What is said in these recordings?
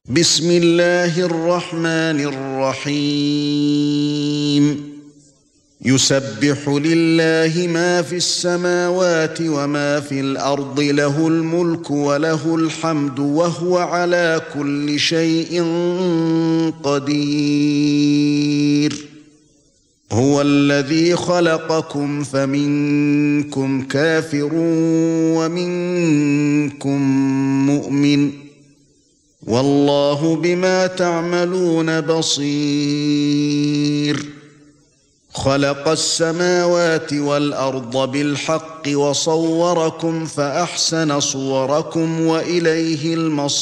بسم الله الرحمن الرحيم يسبح لله ما في السماوات وما في الأرض له الملك وله الحمد وهو على كل شيء قدير هو الذي خلقكم فمنكم كافر ومنكم مؤمن والله بما تعملون بصير خلق السماوات والأرض بالحق وصوركم فأحسن صوركم وإليه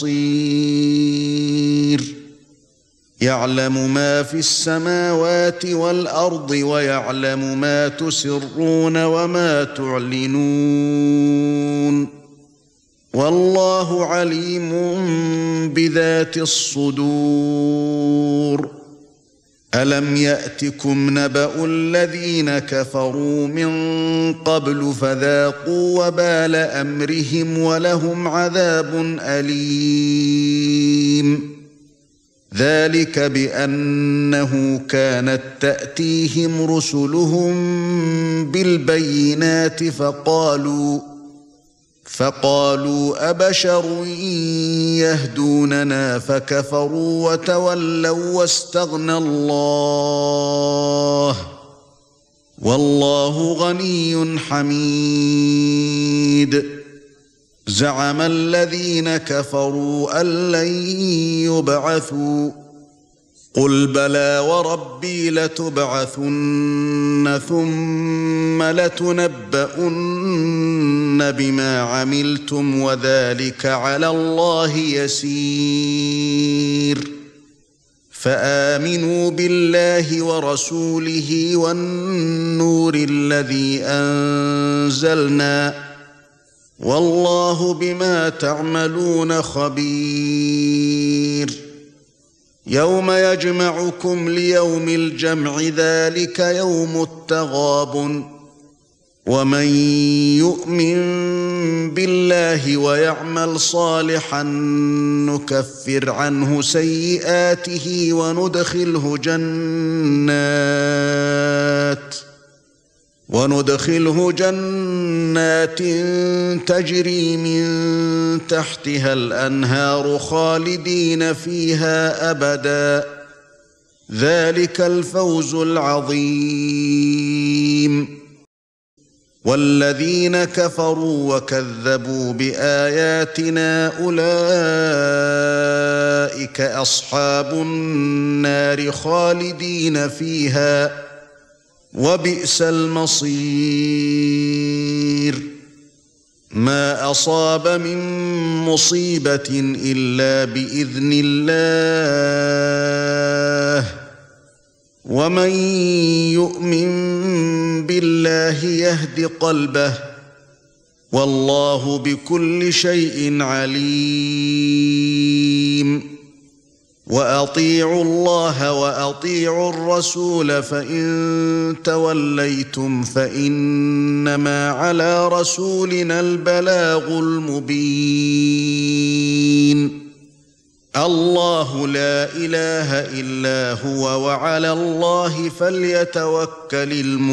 المصير يعلم ما في السماوات والأرض ويعلم ما تسرون وما تعلنون والله عليم بذات الصدور ألم يأتكم نبأ الذين كفروا من قبل فذاقوا وبال أمرهم ولهم عذاب أليم ذلك بأنه كانت تأتيهم رسلهم بالبينات فقالوا أبشر يهدوننا فكفروا وتولوا واستغنى الله والله غني حميد زعم الذين كفروا أن لن يبعثوا قل بلى وربي لتبعثن ثم لتنبؤن بما عملتم وذلك على الله يسير فآمنوا بالله ورسوله والنور الذي أنزلنا والله بما تعملون خبير يوم يجمعكم ليوم الجمع ذلك يوم التغابن ومن يؤمن بالله ويعمل صالحا نكفر عنه سيئاته وندخله جنات تجري من تحتها الأنهار خالدين فيها أبدا ذلك الفوز العظيم والذين كفروا وكذبوا بآياتنا أولئك أصحاب النار خالدين فيها وبئس المصير ما أصاب من مصيبة إلا بإذن الله ومن يؤمن بالله يهد قلبه والله بكل شيء عليم وأطيعوا الله وأطيعوا الرسول فإن توليتم فإنما على رسولنا البلاغ المبين الله لا إله إلا هو وعلى الله فليتوكل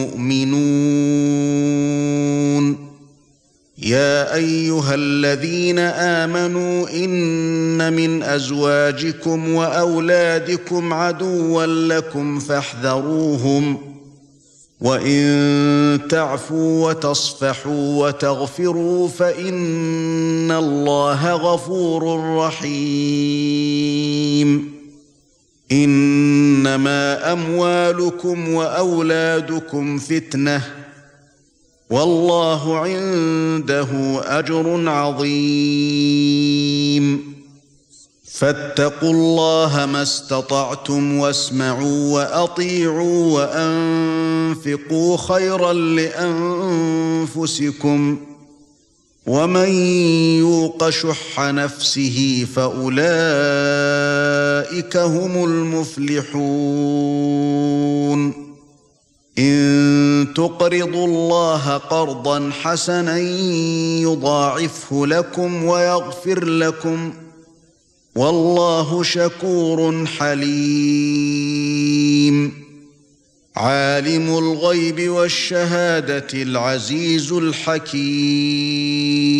المؤمنون يا أيها الذين آمنوا إن من أزواجكم وأولادكم عدوا لكم فاحذروهم وإن تعفوا وتصفحوا وتغفروا فإن الله غفور رحيم إنما أموالكم وأولادكم فتنة والله عنده أجر عظيم فاتقوا الله ما استطعتم واسمعوا وأطيعوا وأنفقوا خيرا لأنفسكم ومن يوق شح نفسه فأولئك هم المفلحون إن تقرضوا الله قرضا حسنا يضاعفه لكم ويغفر لكم والله شكور حليم عالم الغيب والشهادة العزيز الحكيم